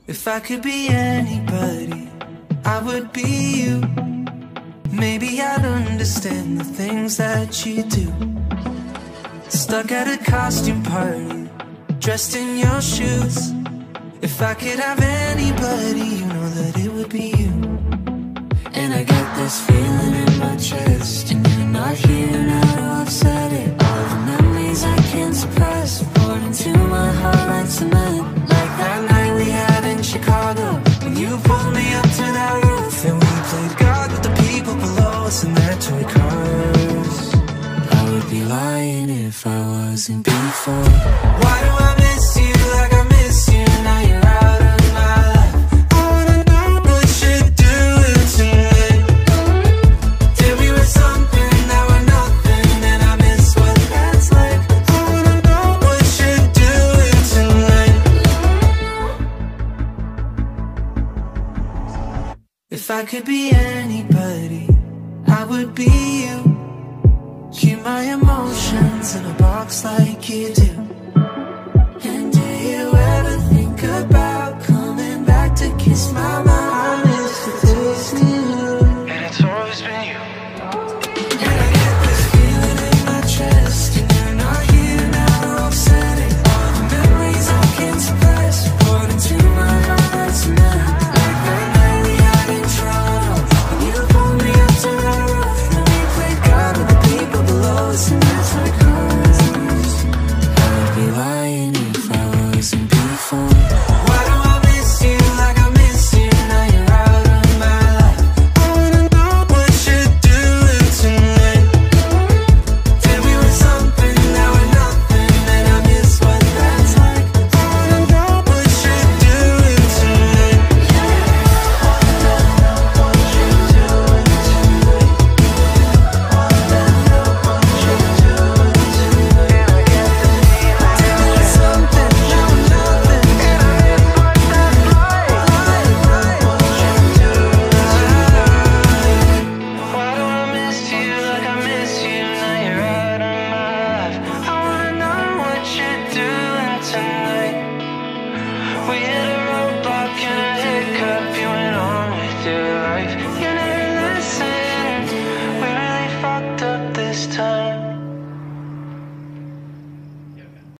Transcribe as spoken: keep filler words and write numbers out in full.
If I could be anybody, I would be you. Maybe I'd understand the things that you do. Stuck at a costume party, dressed in your shoes. If I could have anybody, you know that it would be you. And I get this feeling in my chest, and you're not here now to upset it. All the memories I can't suppress, poured into my heart like cement. Like that night we had in Chicago, when you pulled me up to that roof, and we played God with the people below us in their toy cars. I would be lying if I wasn't before. Why do I miss you like I miss you? Now you're out of my life. I wanna know what you're doing tonight. Tell me we're something, now we're nothing, and I miss what that's like. I wanna know what you're doing tonight. If I could be anybody, I would be you. Keep my emotions in a box like you do.